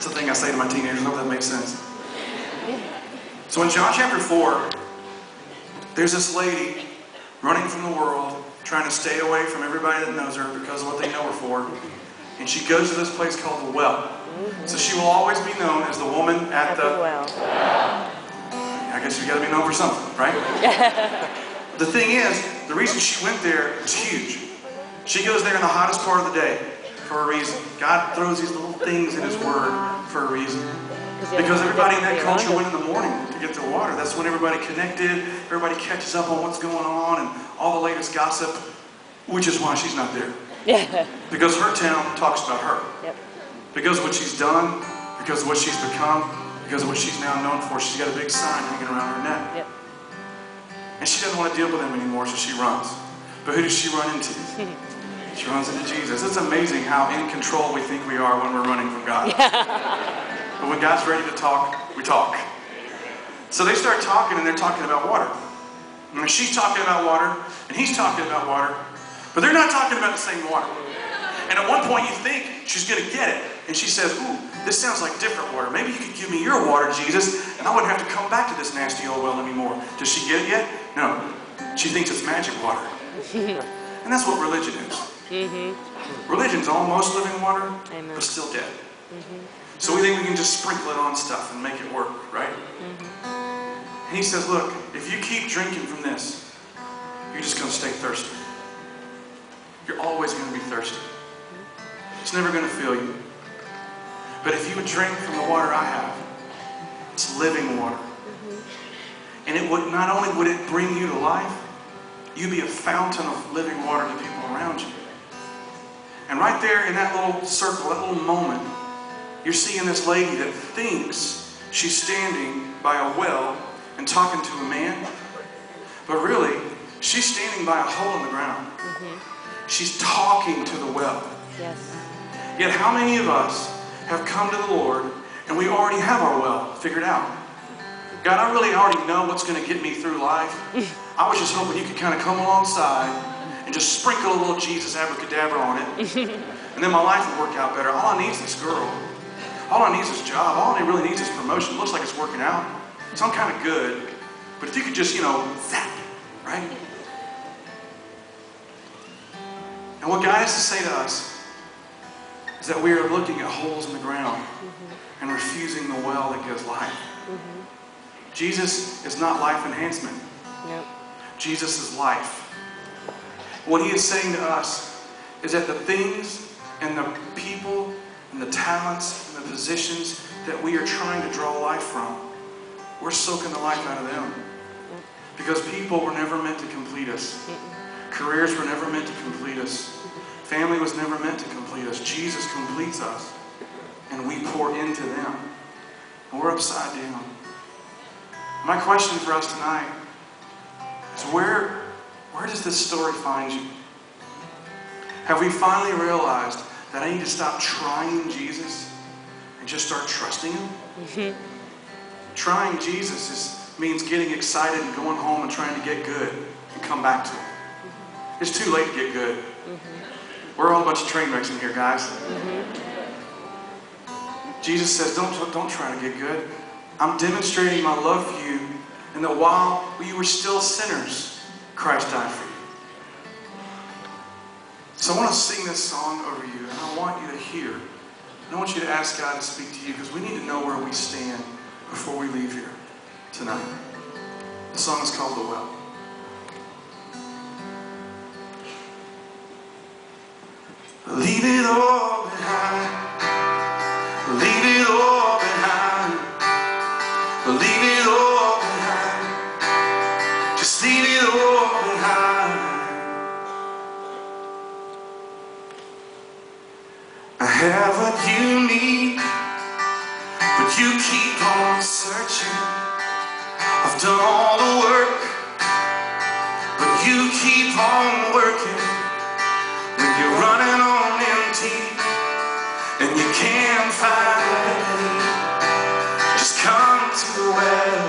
That's the thing I say to my teenagers. I hope that makes sense. So in John chapter 4, there's this lady running from the world, trying to stay away from everybody that knows her because of what they know her for. And she goes to this place called the well. So she will always be known as the woman at the well. I guess you got to be known for something, right? The thing is, the reason she went there is huge. She goes there in the hottest part of the day for a reason. God throws these little things in His Word for a reason. Because everybody in that culture went in the morning to get their water. That's when everybody connected, everybody catches up on what's going on and all the latest gossip, which is why she's not there. Because her town talks about her. Because of what she's done, because of what she's become, because of what she's now known for. She's got a big sign hanging around her neck. And she doesn't want to deal with them anymore, so she runs. But who does she run into? She runs into Jesus. It's amazing how in control we think we are when we're running from God. But when God's ready to talk, we talk. So they start talking, and they're talking about water. And she's talking about water, and he's talking about water. But they're not talking about the same water. And at one point you think she's going to get it. And she says, ooh, this sounds like different water. Maybe you could give me your water, Jesus, and I wouldn't have to come back to this nasty old well anymore. Does she get it yet? No. She thinks it's magic water. And that's what religion is. Religion's almost living water, but still dead. So we think we can just sprinkle it on stuff and make it work, right? And he says, look, if you keep drinking from this, you're just going to stay thirsty. You're always going to be thirsty. It's never going to fill you. But if you would drink from the water I have, it's living water. And it would not only would it bring you to life, you'd be a fountain of living water to people around you. And right there in that little circle, that little moment, you're seeing this lady that thinks she's standing by a well and talking to a man. But really, she's standing by a hole in the ground. She's talking to the well. Yet how many of us have come to the Lord and we already have our well figured out? God, I really already know what's going to get me through life. I was just hoping you could kind of come alongside and just sprinkle a little Jesus abracadabra on it. And then my life would work out better. All I need is this girl. All I need is this job. All I really need is this promotion. It looks like it's working out. So I'm kind of good. But if you could just, zap, right? And what God has to say to us is that we are looking at holes in the ground and refusing the well that gives life. Jesus is not life enhancement. Jesus is life. What He is saying to us is that the things and the people and the talents and the positions that we are trying to draw life from, we're soaking the life out of them. Because people were never meant to complete us. Careers were never meant to complete us. Family was never meant to complete us. Jesus completes us. And we pour into them. And we're upside down. My question for us tonight is where does this story find you? Have we finally realized that I need to stop trying Jesus and just start trusting Him? Trying Jesus means getting excited and going home and trying to get good and come back to Him. It's too late to get good. We're all a bunch of train wrecks in here, guys. Jesus says, don't try to get good. I'm demonstrating my love for you, and that while you were still sinners, Christ died for you. So I want to sing this song over you, and I want you to hear. And I want you to ask God to speak to you, because we need to know where we stand before we leave here tonight. The song is called The Well. Leave it all behind. Leave it all behind. Leave it all behind. Just leave it all behind. I have what you need, but you keep on searching. I've done all the work, but you keep on working. When you're running on empty and you can't find any, just come to the well.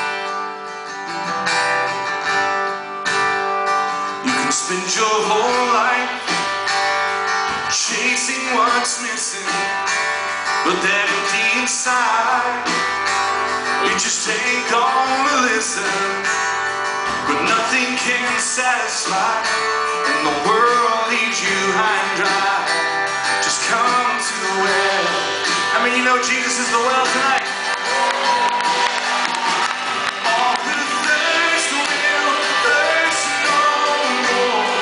You can spend your whole life chasing what's missing, but that empty inside. You just take on to listen, but nothing can satisfy, and the world leaves you high and dry. Just come to the well. I mean, you know Jesus is the well tonight. All who thirst will thirst no more.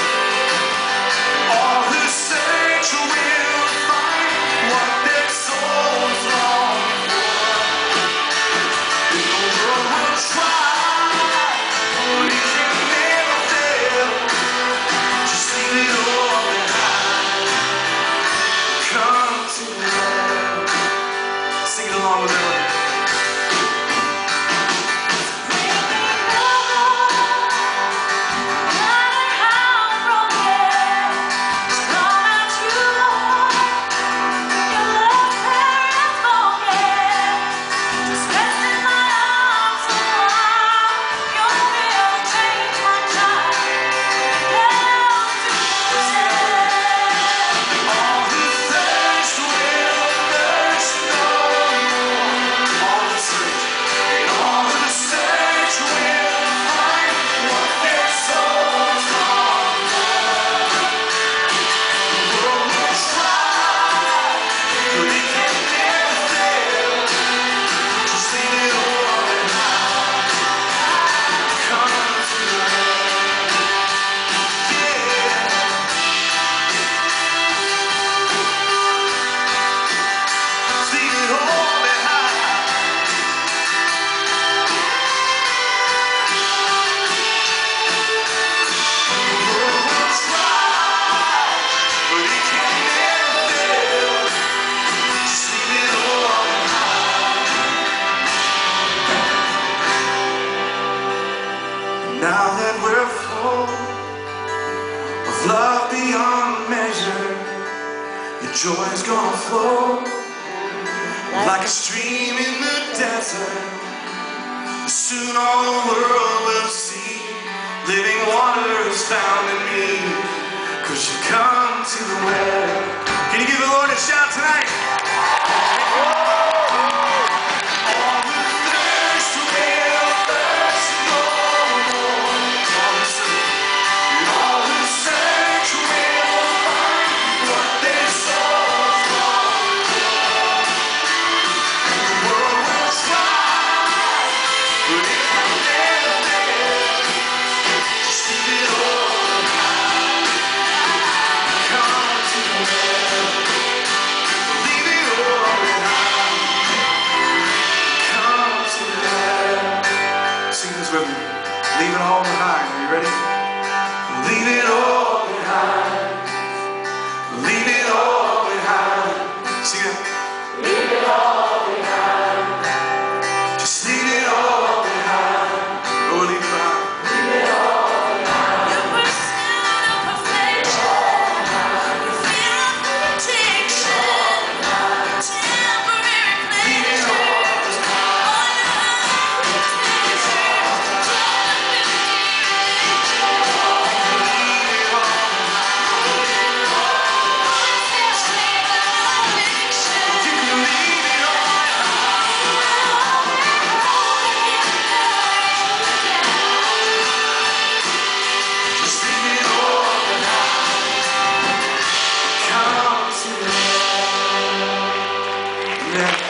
All who search will find what their souls long for. The world will try, but it can never fail. Just leave it all behind. Come to the well. Sing it along with me. Now that we're full of love beyond measure, your joy's gonna flow like a stream in the desert. Soon all the world will see living water is found in me, 'cause you come to the well. Can you give the Lord a shout tonight? Leave it all behind. Are you ready? Leave it all behind. Leave it all behind. Sing it. Leave it all behind. Just leave it all behind. Oh, leave it behind. Leave it all behind. Your pursuit of perfection, your fear of protection, temporary pleasure. Yeah.